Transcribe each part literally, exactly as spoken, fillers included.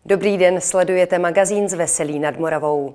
Dobrý den, sledujete magazín z Veselí nad Moravou.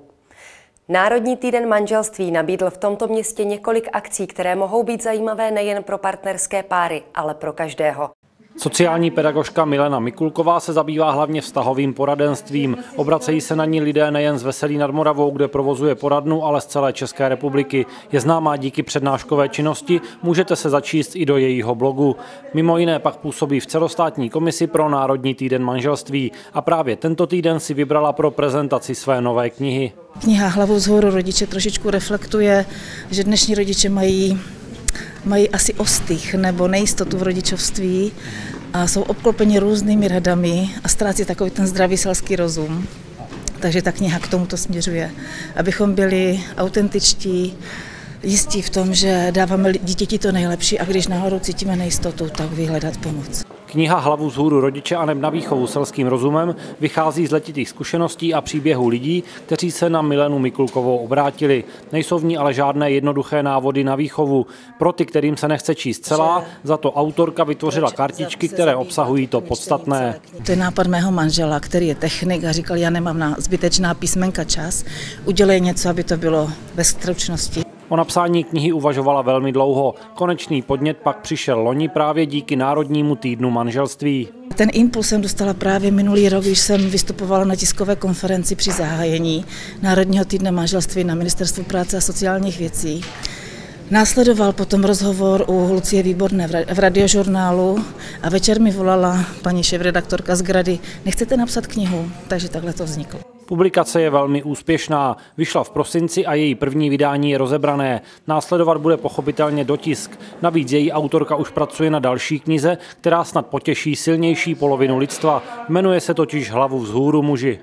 Národní týden manželství nabídl v tomto městě několik akcí, které mohou být zajímavé nejen pro partnerské páry, ale pro každého. Sociální pedagožka Milena Mikulková se zabývá hlavně vztahovým poradenstvím. Obracejí se na ní lidé nejen z Veselí nad Moravou, kde provozuje poradnu, ale z celé České republiky. Je známá díky přednáškové činnosti, můžete se začíst i do jejího blogu. Mimo jiné pak působí v celostátní komisi pro Národní týden manželství a právě tento týden si vybrala pro prezentaci své nové knihy. Kniha Hlavu vzhůru rodiče trošičku reflektuje, že dnešní rodiče mají mají asi ostych nebo nejistotu v rodičovství a jsou obklopeni různými radami a ztrácí takový ten zdravý selský rozum. Takže ta kniha k tomuto směřuje, abychom byli autentičtí, jistí v tom, že dáváme dítěti to nejlepší a když náhodou cítíme nejistotu, tak vyhledat pomoc. Kniha Hlavu vzhůru rodiče aneb na výchovu selským rozumem vychází z letitých zkušeností a příběhů lidí, kteří se na Milenu Mikulkovou obrátili. Nejsou v ní ale žádné jednoduché návody na výchovu. Pro ty, kterým se nechce číst celá, za to autorka vytvořila kartičky, které obsahují to podstatné. To je nápad mého manžela, který je technik a říkal, já nemám na zbytečná písmenka čas, udělej něco, aby to bylo ve stručnosti. O napsání knihy uvažovala velmi dlouho. Konečný podnět pak přišel loni právě díky Národnímu týdnu manželství. Ten impuls jsem dostala právě minulý rok, když jsem vystupovala na tiskové konferenci při zahájení Národního týdne manželství na Ministerstvu práce a sociálních věcí. Následoval potom rozhovor u Lucie Výborné v Radiožurnálu a večer mi volala paní šéfredaktorka z Grady, nechcete napsat knihu, takže takhle to vzniklo. Publikace je velmi úspěšná. Vyšla v prosinci a její první vydání je rozebrané. Následovat bude pochopitelně dotisk. Navíc její autorka už pracuje na další knize, která snad potěší silnější polovinu lidstva. Jmenuje se totiž Hlavu vzhůru muži.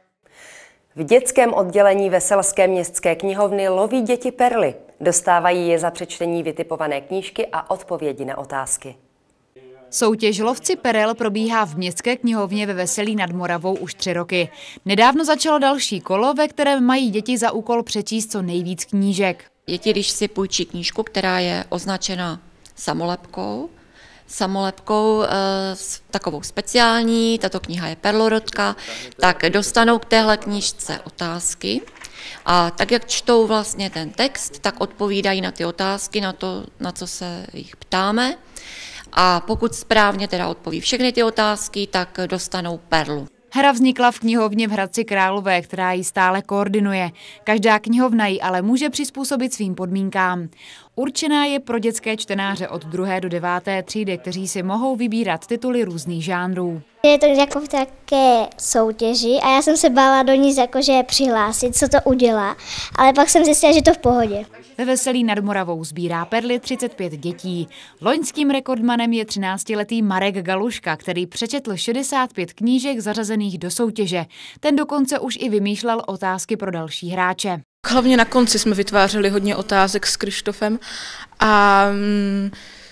V dětském oddělení Veselské městské knihovny loví děti perly. Dostávají je za přečtení vytipované knížky a odpovědi na otázky. Soutěž Lovci perel probíhá v městské knihovně ve Veselí nad Moravou už tři roky. Nedávno začalo další kolo, ve kterém mají děti za úkol přečíst co nejvíc knížek. Děti, když si půjčí knížku, která je označena samolepkou, samolepkou e, takovou speciální, tato kniha je perlorodka, tak dostanou k téhle knížce otázky. A tak, jak čtou vlastně ten text, tak odpovídají na ty otázky, na to, na co se jich ptáme. A pokud správně teda odpoví všechny ty otázky, tak dostanou perlu. Hra vznikla v knihovně v Hradci Králové, která ji stále koordinuje. Každá knihovna ji ale může přizpůsobit svým podmínkám. Určená je pro dětské čtenáře od druhé do deváté třídy, kteří si mohou vybírat tituly různých žánrů. Je to jako v také soutěži a já jsem se bála do ní jakože přihlásit, co to udělá, ale pak jsem zjistila, že to v pohodě. Ve Veselí nad Moravou sbírá perly třicet pět dětí. Loňským rekordmanem je třináctiletý Marek Galuška, který přečetl šedesát pět knížek zařazených do soutěže. Ten dokonce už i vymýšlel otázky pro další hráče. Hlavně na konci jsme vytvářeli hodně otázek s Krištofem a um,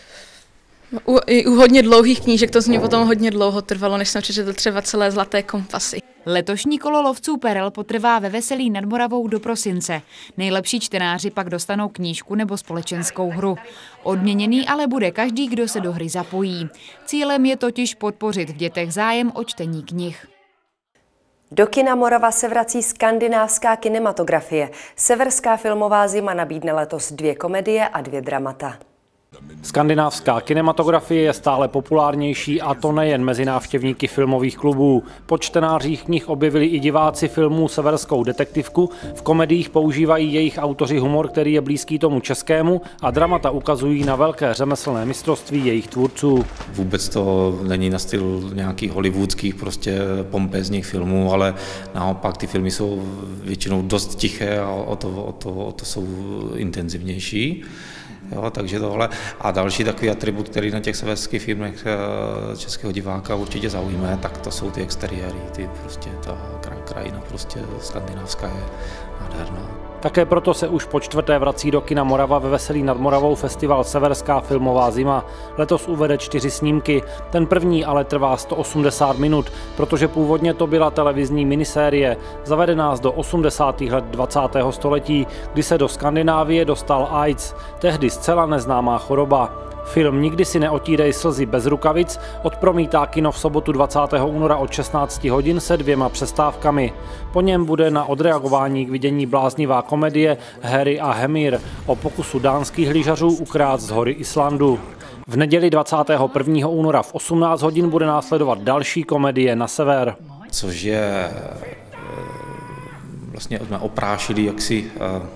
u, u hodně dlouhých knížek to z mě potom hodně dlouho trvalo, než jsem přečetl třeba celé Zlaté kompasy. Letošní kolo lovců perel potrvá ve Veselí nad Moravou do prosince. Nejlepší čtenáři pak dostanou knížku nebo společenskou hru. Odměněný ale bude každý, kdo se do hry zapojí. Cílem je totiž podpořit v dětech zájem o čtení knih. Do kina Morava se vrací skandinávská kinematografie. Severská filmová zima nabídne letos dvě komedie a dvě dramata. Skandinávská kinematografie je stále populárnější a to nejen mezi návštěvníky filmových klubů. Po čtenářích knih objevili i diváci filmů Severskou detektivku, v komediích používají jejich autoři humor, který je blízký tomu českému a dramata ukazují na velké řemeslné mistrovství jejich tvůrců. Vůbec to není na styl nějakých hollywoodských prostě pompézních filmů, ale naopak ty filmy jsou většinou dost tiché a o to, o to, o to jsou intenzivnější. Jo, takže tohle. A další takový atribut, který na těch severských filmech českého diváka určitě zaujme, tak to jsou ty exteriéry, ty prostě ta krajina prostě skandinávská je nádherná. Také proto se už po čtvrté vrací do kina Morava ve Veselí nad Moravou festival Severská filmová zima. Letos uvede čtyři snímky. Ten první ale trvá sto osmdesát minut, protože původně to byla televizní minisérie, zavede nás do osmdesátých let dvacátého století, kdy se do Skandinávie dostal AIDS, tehdy zcela neznámá choroba. Film Nikdy si neotírej slzy bez rukavic odpromítá kino v sobotu dvacátého února od šestnácti hodin se dvěma přestávkami. Po něm bude na odreagování k vidění bláznivá komedie Harry a Hemír o pokusu dánských lyžařů ukrát z hory Islandu. V neděli dvacátého prvního února v osmnáct hodin bude následovat další komedie Na sever. Což je vlastně jsme oprášili jaksi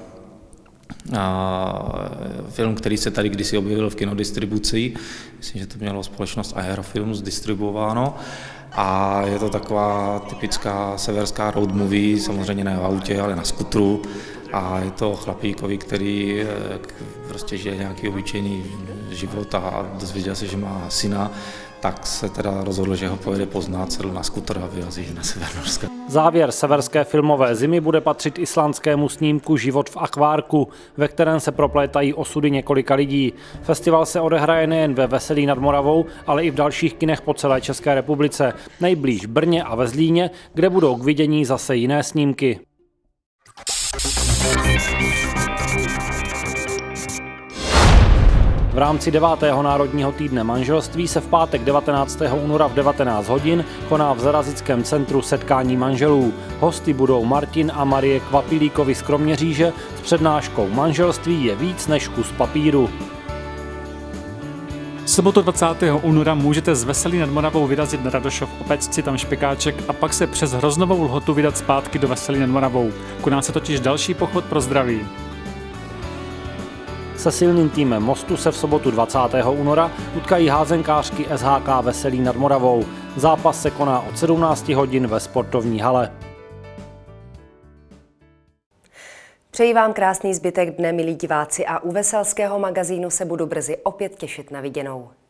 film, který se tady kdysi objevil v kinodistribuci. Myslím, že to mělo společnost Aerofilms distribuováno. A je to taková typická severská road movie, samozřejmě ne v autě, ale na skutru. A je to chlapíkovi, který prostě žije nějaký obyčejný život a dozvěděl se, že má syna, tak se teda rozhodl, že ho povede poznat, sedl na skutr a vyrazí na sever Norska. Závěr severské filmové zimy bude patřit islandskému snímku Život v akvárku, ve kterém se proplétají osudy několika lidí. Festival se odehraje nejen ve Veselí nad Moravou, ale i v dalších kinech po celé České republice, nejblíž Brně a ve Zlíně, kde budou k vidění zase jiné snímky. V rámci devátého národního týdne manželství se v pátek devatenáctého února v devatenáct hodin koná v Zarazickém centru setkání manželů. Hosty budou Martin a Marie Kvapilíkovi z Kroměříže s přednáškou Manželství je víc než kus papíru. Sobotu dvacátého února můžete z Veselí nad Moravou vyrazit na Radošov, opéct si tam špekáček a pak se přes Hroznovou Lhotu vydat zpátky do Veselí nad Moravou. Koná se totiž další pochod pro zdraví. Se silným týmem Mostu se v sobotu dvacátého února utkají házenkářky S H K Veselí nad Moravou. Zápas se koná od sedmnácti hodin ve sportovní hale. Přeji vám krásný zbytek dne, milí diváci, a u Veselského magazínu se budu brzy opět těšit na viděnou.